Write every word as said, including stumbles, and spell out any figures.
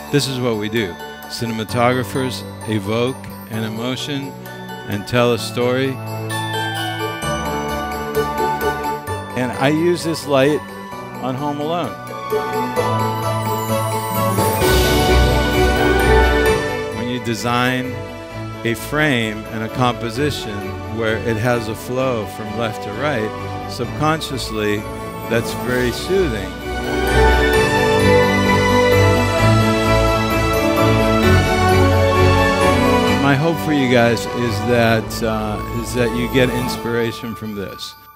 This is what we do. Cinematographers evoke an emotion and tell a story. And I use this light on Home Alone. When you design a frame and a composition where it has a flow from left to right, subconsciously, that's very soothing. My hope for you guys is that, uh, is that you get inspiration from this.